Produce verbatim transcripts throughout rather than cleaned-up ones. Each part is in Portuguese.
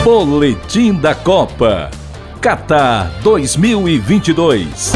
Boletim da Copa Catar dois mil e vinte e dois.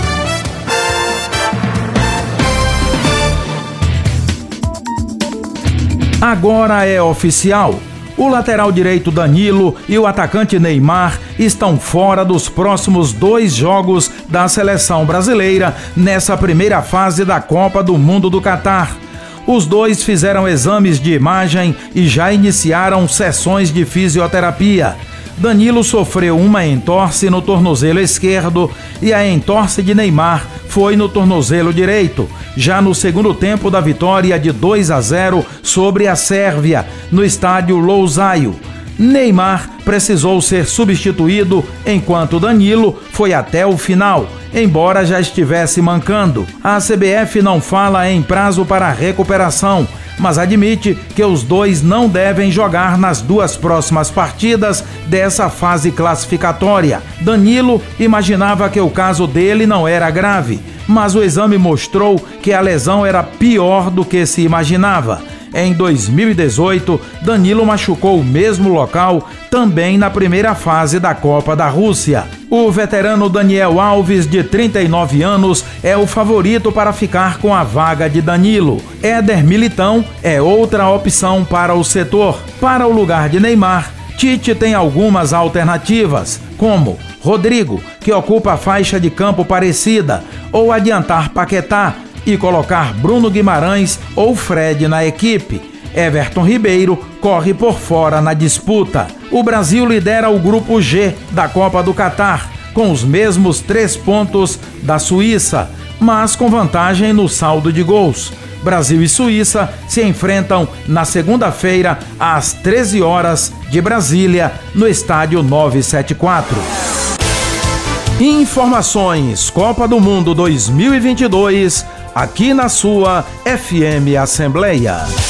Agora é oficial. O lateral direito Danilo e o atacante Neymar estão fora dos próximos dois jogos da seleção brasileira nessa primeira fase da Copa do Mundo do Catar. Os dois fizeram exames de imagem e já iniciaram sessões de fisioterapia. Danilo sofreu uma entorse no tornozelo esquerdo e a entorse de Neymar foi no tornozelo direito, já no segundo tempo da vitória de dois a zero sobre a Sérvia, no estádio Louzao. Neymar precisou ser substituído enquanto Danilo foi até o final, embora já estivesse mancando. A C B F não fala em prazo para recuperação, mas admite que os dois não devem jogar nas duas próximas partidas dessa fase classificatória. Danilo imaginava que o caso dele não era grave, mas o exame mostrou que a lesão era pior do que se imaginava. Em dois mil e dezoito, Danilo machucou o mesmo local também na primeira fase da Copa da Rússia. O veterano Daniel Alves, de trinta e nove anos, é o favorito para ficar com a vaga de Danilo. Éder Militão é outra opção para o setor. Para o lugar de Neymar, Tite tem algumas alternativas, como Rodrigo, que ocupa a faixa de campo parecida, ou adiantar Paquetá e colocar Bruno Guimarães ou Fred na equipe. Everton Ribeiro corre por fora na disputa. O Brasil lidera o grupo G da Copa do Catar, com os mesmos três pontos da Suíça, mas com vantagem no saldo de gols. Brasil e Suíça se enfrentam na segunda-feira às treze horas de Brasília, no estádio novecentos e setenta e quatro. Informações Copa do Mundo dois mil e vinte e dois, aqui na sua F M Assembleia.